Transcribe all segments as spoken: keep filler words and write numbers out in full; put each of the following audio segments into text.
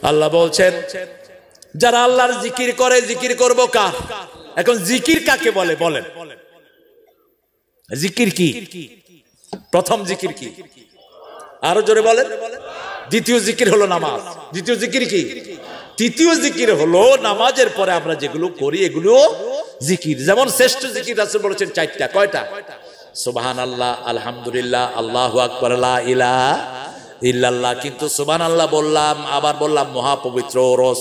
আল্লাহ বলছেন যারা আল্লাহর জিকির করে, জিকির করব কার? এখন জিকির কাকে বলে বলেন? জিকির কি? প্রথম জিকির কি? আরো জোরে বলেন। দ্বিতীয় জিকির হলো নামাজ। দ্বিতীয় জিকির কি? তৃতীয় জিকির হলো নামাজের পরে আমরা যেগুলো করি এগুলো জিকির। যেমন শ্রেষ্ঠ জিকির রাসূল বলেছেন চারটা। কয়টা? সুবহানাল্লাহ, আলহামদুলিল্লাহ, আল্লাহু আকবার, লা ইলাহা ইল্লাল্লাহ। কিন্তু সুবহানাল্লাহ বললাম, আবার বললাম মহাপবিত্র রস।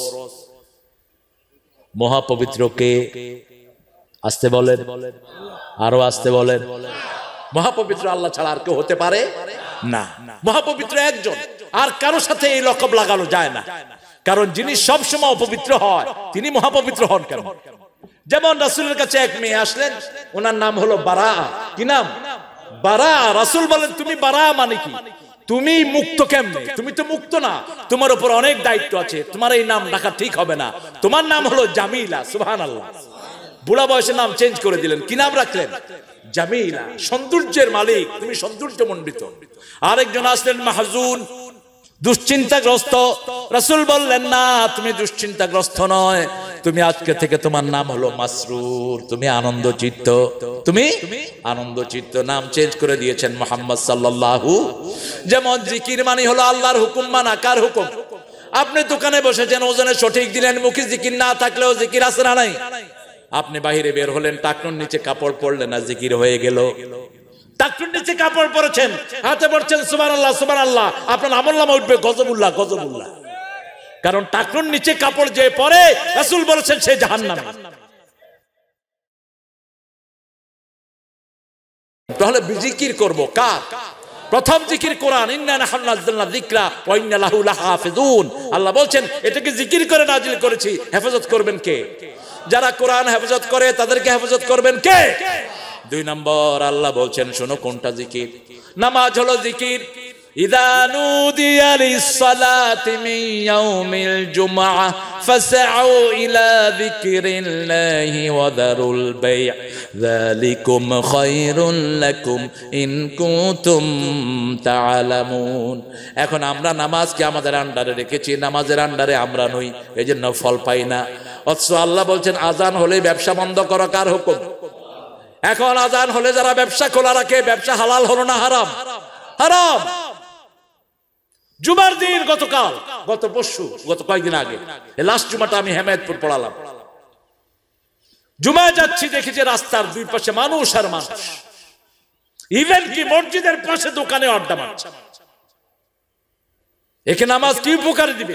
মহাপবিত্রকে আসতে বলেন, আরো আসতে বলেন। মহাপবিত্র আল্লাহ ছাড়া আর কেউ হতে পারে না। মহাপবিত্র একজন, আর কারো সাথে এই লকব লাগানো যায় না। কারণ যিনি সবসময় অপবিত্র হয় তিনি মহাপবিত্র হন কেন? যেমন রাসূলের কাছে এক মেয়ে আসলেন, ওনার নাম হলো বারা। কি নাম? বারা। রাসূল বলেন তুমি বারা মানে কি? তুমি মুক্ত কেমনে? তুমি তো মুক্ত না, তোমার উপর অনেক দায়িত্ব আছে, তোমার এই নাম রাখা ঠিক হবে না, তোমার নাম হলো জামিলা। সুবহানাল্লাহ। বুড়া বয়সে নাম চেঞ্জ করে দিলেন। কি নাম রাখলেন? জামিলা, সৌন্দর্যের মালিক, তুমি সৌন্দর্যমণ্ডিত। আরেকজন আসলেন মাহজুন, দুশ্চিন্তাগ্রস্ত। রাসূল বললেন না, তুমি দুশ্চিন্তাগ্রস্ত নয়, তুমি আজকে থেকে তোমার নাম হলো মাসরুর, তুমি আনন্দচিত্ত, তুমি আনন্দচিত্ত। নাম চেঞ্জ করে দিয়েছেন মুহাম্মদ সাল্লাল্লাহু। যেমন জিকির মানে হলো আল্লাহর হুকুম মানা। কার হুকুম? আপনি দোকানে বসেছেন, ওজনে সঠিক দিলেন, মুখে জিকির না থাকলেও জিকির আছে না নাই? আপনি বাহিরে বের হলেন, টাকনুর নিচে কাপড় পরলেন, না জিকির হয়ে গেল? টাকনুর নিচে কাপড় পরেছেন, হাতে পড়ছেন সুবহানাল্লাহ সুবহানাল্লাহ, আপনার আমলনামা উঠবে গজবুল্লাহ গজবুল্লাহ। কারণ টাকনুর নিচে কাপড় যে পরে, রাসূল বলেছেন সে জাহান্নামী। তাহলে জিকির করব কার? প্রথম জিকির কোরআন। ইন্না নাহনু নাযালনা যিকরা ওয়া ইন্না লাহু লাহাফিজুন। আল্লাহ বলছেন এটাকে জিকির করে নাজিল করেছি, হেফাজত করবেন কে? যারা কোরআন হেফাজত করে তাদেরকে হেফাজত করবেন কে? দুই নম্বর আল্লাহ বলছেন শোনো কোনটা জিকির। নামাজ হলো জিকির। ইযা নুদিয়া লিস-সালাতি মিন ইয়াউমিল জুমআহ ফাসআউ ইলা যিকরিল্লাহি ওয়া দারুল বাই' যালিকুম খায়রুল লাকুম ইন কুনতুম তা'লামুন। এখন আমরা নামাজকে আমাদের আন্ডারে রেখেছি, নামাজের আন্ডারে আমরা নই, এজন্য ফল পাই না। অথচ আল্লাহ বলছেন আজান হলে ব্যবসা বন্ধ করা কার হুকুম? এখন আজান হলে যারা ব্যবসা খোলা রাখে, ব্যবসা হালাল হলো না হারাম? হারাম। জুমার দিন গতকাল, গত পরশু, গত কয়েকদিন আগে, লাস্ট জুমাটা আমি হেমায়েতপুর পড়ালাম। জুমায় যাচ্ছি, দেখেছি রাস্তার দুই পাশে মানুষ আর মানুষ। ইভেন কি মসজিদের পাশে দোকানে আড্ডা মারছে। একে নামাজ কি উপকার দিবে?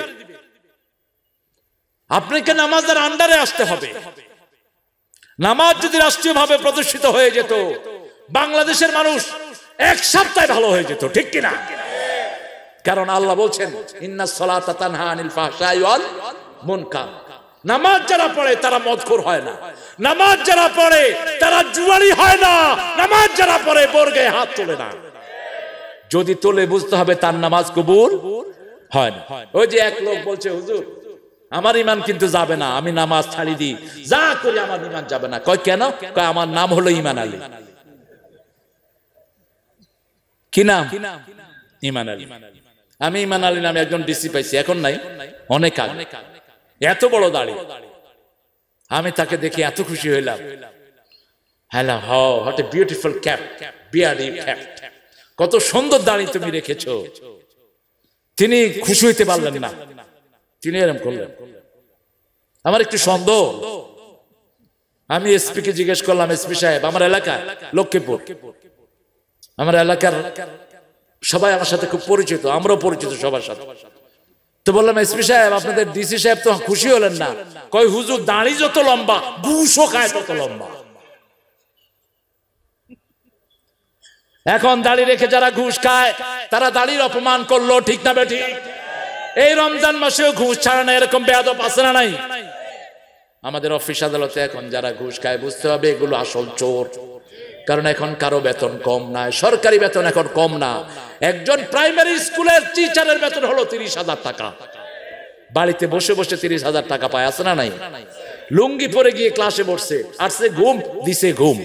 আপনাকে নামাজের আন্ডারে আসতে হবে। নামাজ যদি রাষ্ট্রীয় ভাবে প্রতিষ্ঠিত হয়ে যেত, বাংলাদেশের মানুষ এক সপ্তাহে ভালো হয়ে যেত, ঠিক কিনা? কারণ আল্লাহ বলছেন ইন্নাস সালাতা তানহা আনিল ফাহশাই ওয়াল মুনকার। নামাজ যারা পড়ে তারা মদখোর হয় না, নামাজ যারা পড়ে তারা জুয়ারি হয় না, নামাজ যারা পড়ে বর্গে হাত তোলে না। যদি তোলে বুঝতে হবে তার নামাজ কবুল হয় না। ওই যে এক লোক বলছে হুজুর আমার ইমান কিন্তু যাবে না, আমি নামাজ ছাড়ি দিই, যা করি আমার ইমান যাবে না। কয় কেন? কয় আমার নাম হলো ইমান আলী। কি নাম? ইমান আলী। আমি ইমান আলী নামে একজন ডিসি পাইছি, এখন নাই, অনেক আগে, এত বড় দাড়ি। আমি তাকে দেখে এত খুশি হইলাম। Hello, how what a beautiful cap, beardy cap, কত সুন্দর দাড়ি তুমি রেখেছো। তিনি খুশি হইতে পারলেন না, তিনি এরকম করলেন। আমার একটু সন্দেহ। আমি এসপি কে জিজ্ঞেস করলাম, এসপি সাহেব আমার এলাকা লক্ষ্মীপুর, আমার এলাকার সবাই আমার সাথে খুব পরিচিত, আমরাও পরিচিত সবার সাথে। তো বললাম এসপি সাহেব আপনাদের ডিসি সাহেব তো খুশি হলেন না। কয় হুজুর দাড়ি যত লম্বা ঘুষও খায় তত লম্বা। এখন দাড়ি রেখে যারা ঘুষ খায় তারা দাড়ির অপমান করলো, ঠিক না বেঠিক? এই রমজান মাসেও ঘুষ ছাড়ে না, এরকম বেয়াদব আছে না নাই? আমাদের অফিস আদালতে এখন যারা ঘুষ খায় বুঝতে হবে এগুলো আসল চোর। কারণ এখন কারো বেতন কম নাই, সরকারি বেতন এখন কম না। একজন প্রাইমারি স্কুলের টিচারের বেতন হলো তিরিশ হাজার টাকা। বাড়িতে বসে বসে তিরিশ হাজার টাকা পায়, আছে না নাই? লুঙ্গি পরে গিয়ে ক্লাসে বসছে, আসছে ঘুম, দিছে ঘুম।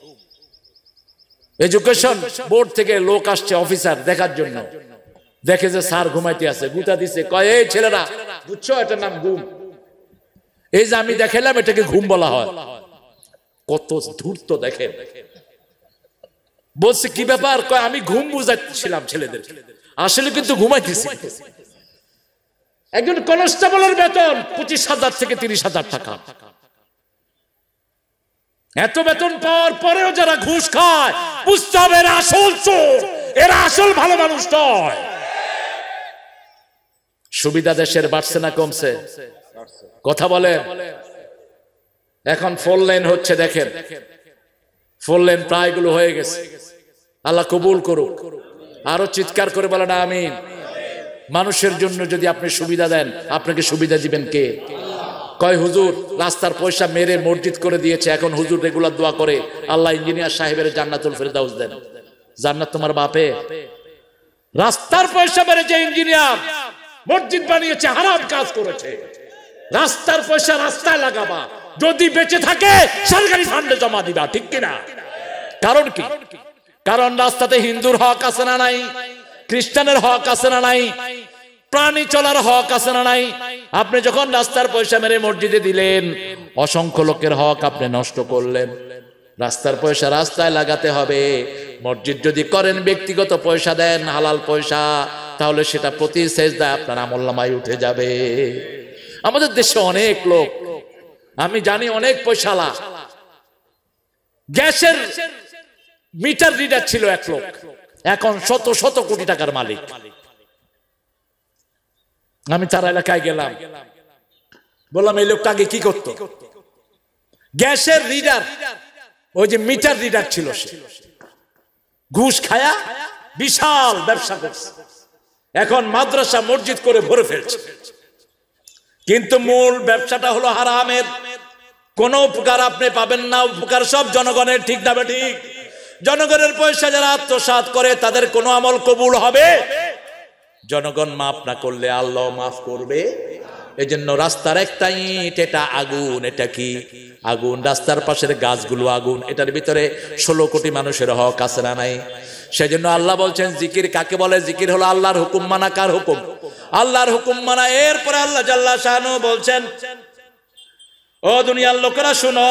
এডুকেশন বোর্ড থেকে লোক আসছে অফিসার দেখার জন্য, দেখে যে স্যার ঘুমাইতে আছে, গুতা দিছে, কয় এই ছেলেরা বুঝছো, এটার নাম ঘুম। এই যে আমি দেখাইলাম এটাকে ঘুম বলা হয়। কত ধূর্ত দেখেন। বলছে কি ব্যাপার, কয় আমি ঘুম বুঝাচ্ছিলাম ছেলেদের, আসলে কিন্তু ঘুমাইতেছি। একজন কনস্টেবলের বেতন পঁচিশ হাজার থেকে তিরিশ হাজার টাকা। এত বেতন পাওয়ার পরেও যারা ঘুষ খায়, বুঝতে হবে এরা আসল চোর, এরা আসল ভালো মানুষ নয়। সুবিধা দেশের বাড়ছে না কমছে? কথা বলেন। এখন ফোর লেন হচ্ছে, দেখেন ফোর লেন প্রায় গুলো হয়ে গেছে। আল্লাহ কবুল করুক। আরো চিৎকার করে বলেন আমিন। মানুষের জন্য যদি আপনি সুবিধা দেন, আপনাকে সুবিধা দিবেন কে? কয় হুজুর রাস্তার পয়সা মেরে মসজিদ করে দিয়েছে, এখন হুজুর রেগুলার দোয়া করে আল্লাহ ইঞ্জিনিয়ার সাহেবের জান্নাতুল ফেরদাউস দেন। জান্নাত তোমার বাপে? রাস্তার পয়সা মেরে যে ইঞ্জিনিয়ার মসজিদ বানিয়েছে হারাম কাজ করেছে। রাস্তার পয়সা রাস্তায় লাগাবা, যদি বেঁচে থাকে সরকারি ফান্ডে জমা দিবা, ঠিক কিনা? কারণ কি? কারণ রাস্তাতে হিন্দুর হক আছে না নাই? খ্রিস্টানের হক আছে না নাই? প্রাণী চলার হক আছে না নাই? আপনি যখন রাস্তার পয়সা মেরে মসজিদে দিলেন, অসংখ্য লোকের হক আপনি নষ্ট করলেন। রাস্তার পয়সা রাস্তায় লাগাতে হবে। মসজিদ যদি করেন, ব্যক্তিগত পয়সা দেন, হালাল পয়সা, তাহলে সেটা প্রতি সেজদায় আপনার আমলনামায় উঠে যাবে। আমাদের দেশে অনেক লোক, আমি জানি অনেক পয়সালা, গ্যাসের মিটার রিডার ছিল এক লোক, এখন শত শত কোটি টাকার মালিক। আমি তার এলাকায় গেলাম, বললাম এই লোকটা আগে কি করতো? গ্যাসের রিডার, ওই যে মিটার রিডার ছিল, সে ঘুষ খায়া বিশাল ব্যবসা করছে, এখন মাদ্রাসা মসজিদ করে ভরে ফেলছে। কিন্তু মূল ব্যবসাটা হলো হারামের। কোন উপকার আপনি পাবেন না, উপকার সব জনগণের, ঠিক না ঠিক? জনগণের পয়সা যারা আত্মসাৎ করে তাদের কোনো আমল কবুল হবে? জনগণ মাফ না করলে আল্লাহ মাফ করবে? এই জন্য রাস্তার একটা ইট, এটা আগুন। এটা কি আগুন? রাস্তার পাশের গাছগুলো আগুন। এটার ভিতরে ষোলো কোটি মানুষের হক আছে না নাই? সেই জন্য আল্লাহ বলছেন জিকির কাকে বলে? জিকির হলো আল্লাহর হুকুম মানা। কার হুকুম? আল্লাহর হুকুম মানা। এরপরে আল্লাহ জাল্লা শানু বলছেন, ও দুনিয়ার লোকেরা শুনো,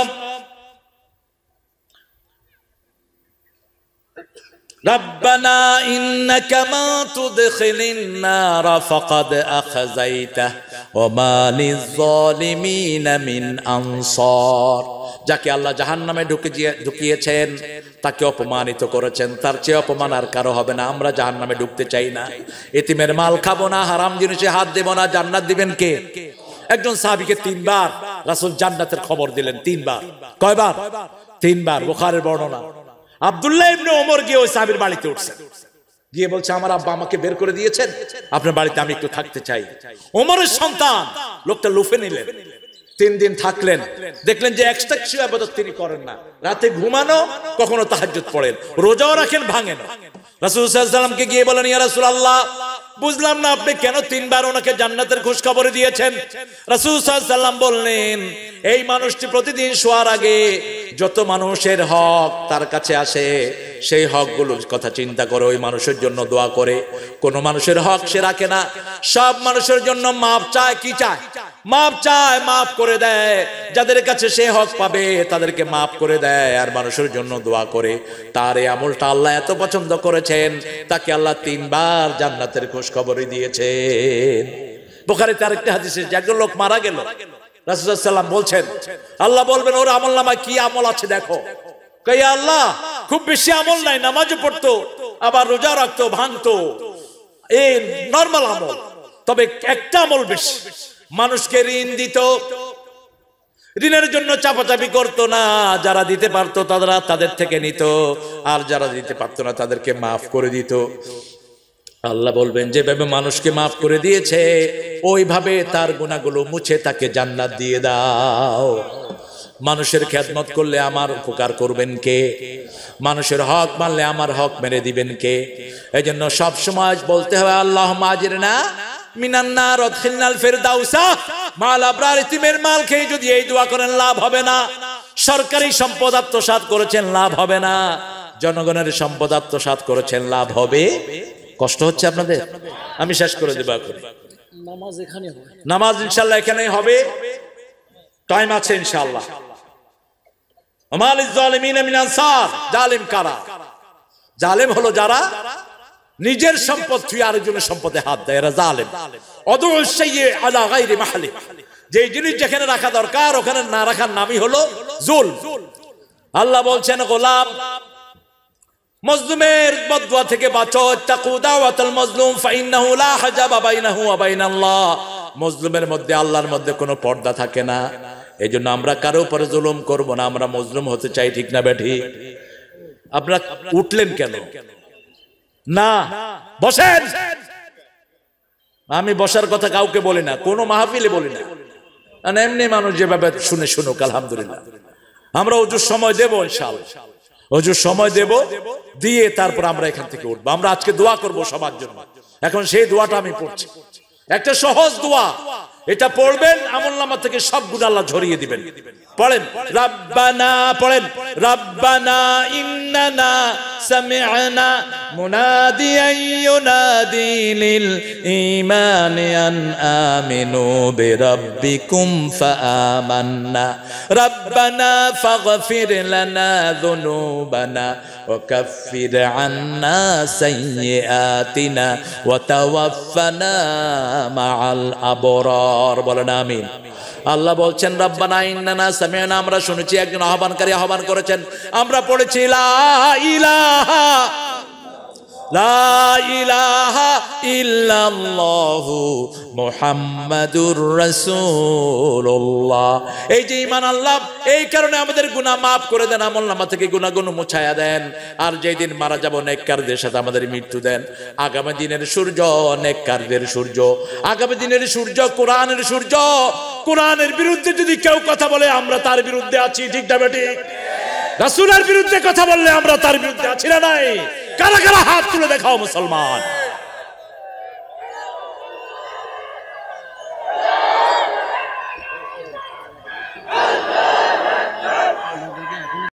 রব্বানা ইন্নাকা মা তুদখিলিন নার ফাকাদ আখযাইতা ওয়া মা লিয-যালিমিনা মিন আনসার। যাকে আল্লাহ জাহান্নামে ঢুকিয়ে ঢুকিয়েছেন তাকে অপমানিত করেছেন, তার চেয়ে অপমান আর কারো হবে না। আমরা জাহান্নামে ঢুকতে চাই না। এতিমের মাল খাবো না, হারাম জিনিসে হাত দেব না। জান্নাত দিবেন কে? একজন সাহাবীকে তিনবার রাসূল জান্নাতের খবর দিলেন। তিনবার। কয়বার? তিনবার। বুখারীর বর্ণনা। আব্দুল্লাহ ইবনে ওমর গিয়ে ওই সাহাবীর বাড়িতে উঠছে, গিয়ে বলছে আমার আব্বা আমাকে বের করে দিয়েছেন, আপনার বাড়িতে আমি একটু থাকতে চাই। ওমরের সন্তান লোকটা লুফে নিলেন। তিন দিন থাকলেন, দেখলেন যে এক্সট্রা কিছু ইবাদত তিনি করেন না। রাতে ঘুমানো, কখনো তাহাজ্জুদ পড়েন, রোজাও রাখেন, ভাঙেন। রাসূল সাল্লাল্লাহু আলাইহি ওয়াসাল্লামকে গিয়ে বলেন, ইয়া রাসূলুল্লাহ, বুঝলাম না আপনি কেন তিনবার ওনাকে জান্নাতের খুশখবরি দিয়েছেন? রাসূল সাল্লাল্লাহু আলাইহি ওয়াসাল্লাম বললেন, এই মানুষটি প্রতিদিন শোয়ার আগে যত মানুষের হক তার কাছে আসে, সেই হকগুলোর কথা চিন্তা করে ওই মানুষের জন্য দোয়া করে। কোন মানুষের হক সে রাখে না, সব মানুষের জন্য মাপ চায়। কি চায়? মাপ চায়, মাফ করে দেয়। যাদের কাছে সে হক পাবে তাদেরকে মাফ করে দেয়, আর মানুষের জন্য দোয়া করে। তার এই আমলটা আল্লাহ এত পছন্দ করেছেন, তাকে আল্লাহ তিনবার জান্নাতের খুশখবরি দিয়েছেন। বুখারীতে আরেকটা হাদিসে যে একজন লোক মারা গেল, রাসূল সাল্লাল্লাহু আলাইহি ওয়াসাল্লাম বলছেন, আল্লাহ বলবেন ওর আমলনামায় কি আমল আছে দেখো। কই আল্লাহ, খুব বেশি আমল নাই, নামাজও পড়তো, আবার রোজা রাখতো, ভাঙতো, এই নরমাল আমল। তবে একটা আমল বেশি, মানুষকে ঋণ দিত, ঋণের জন্য চাপাচাপি করতো না। যারা দিতে পারতো তারা তাদের থেকে নিত, আর যারা দিতে পারতো না তাদেরকে মাফ করে দিত। আল্লাহ বলবেন যেভাবে মানুষকে মাফ করে দিয়েছে ওইভাবে তার গুনাহগুলো মুছে তাকে জান্নাত দিয়ে দাও। মানুষের খেদমত করলে আমার উপকার করবেন কে? মানুষের হক মানলে আমার হক মেরে দিবেন কে? এই জন্য সবসময় বলতে হবে আল্লাহুম্মা আজিরনা মিনান নার ওয়াদখিলনাল ফিরদাউসা মাল আবরার। ইতিমের মাল খেয়ে যদি এই দোয়া করেন লাভ হবে না। সরকারি সম্পদ আত্মসাৎ করেছেন, লাভ হবে না। জনগণের সম্পদ আত্মসাৎ করেছেন, লাভ হবে? কষ্ট হচ্ছে আপনাদের? আমি শেষ করে দেব এখন। নামাজ এখানে হবে, নামাজ ইনশাআল্লাহ এখানেই হবে, টাইম আছে ইনশাআল্লাহ। আমালিজ জালিমিনা মিন আনসার, জালিম কারা? জালিম হলো যারা নিজের সম্পদ থেকে আরেকজনের সম্পদে হাত দেয়, এরা জালিম। অদউ শাইয়্যি আলা গায়রি মাহলি, যে জিনিস যেখানে রাখা দরকার ওখানে না রাখার নামই হলো জুলম। আল্লাহ বলছেন গোলাম মজলুমের বদদুয়া থেকে বাঁচো, তাকু দাওয়াতুল মাজলুম ফাইন্নাহু লা হাজাবা বাইনাহু ওয়া বাইনাল্লাহ। মজলুমের মধ্যে আল্লাহর মধ্যে কোনো পর্দা থাকে না, এইজন্য আমরা কারো উপরে জুলুম করব না, আমরা মজলুম হতে চাই, ঠিক না বেঠি? আপনারা উঠলেন কেন? না বসেন। আমি বসার কথা কাউকে বলি না, কোনো মাহফিলে বলি না, এমনি মানুষ যেভাবে শুনে শুনুক আলহামদুলিল্লাহ। আমরা ওজুর সময় দেব ইনশাআল্লাহ, ওজুর সময় দেব, দিয়ে তারপর আমরা এখান থেকে উঠবো। আমরা আজকে দোয়া করব সবার জন্য। এখন সেই দোয়াটা আমি পড়ছি, একটা সহজ দোয়া, এটা পড়বেন আমলনামা থেকে সব গুনাহ আল্লাহ ঝরিয়ে দিবেন। পড়েন রাব্বানা, পড়েন রাব্বানা ইন্নানা সামি'না মুনাদিয়ান ইউনাদি লিল ঈমানি আন আমিনু বিরাব্বিকুম ফাআমান্না রাব্বানা ফাগফির লানা যুনুবানা ওয়া কাফফির আন্না সাইয়্যাতিনা ওয়া তাওয়াফফানা মাআল আবরার। বলেন আমিন। আল্লাহ বলছেন রাব্বানা ইন্নানা সামি'না, আমরা শুনেছি, একজন আহ্বানকারী আহ্বান করেছেন, আমরা পড়েছি লা ইলাহা লা ইলাহা ইল্লাল্লাহু মুহাম্মাদুর রাসূলুল্লাহ। এই যে ঈমান আল্লাহ, এই কারণে আমাদের গুনাহ maaf করে দেন, আমলনামা থেকে গুনাহগুলো মুছায়া দেন। আর যেই দিন মারা যাব নেককারদের সাথে আমাদের মৃত্যু দেন। আগামী দিনের সূর্য নেককারদের সূর্য, আগামী দিনের সূর্য কোরআনের সূর্য। কোরআনের বিরুদ্ধে যদি কেউ কথা বলে আমরা তার বিরুদ্ধে আছি, ঠিক না বেটি? রাসূলের বিরুদ্ধে কথা বললে আমরা তার বিরুদ্ধে আছি না নাই? কারা কারা হাত তুলে দেখাও মুসলমান।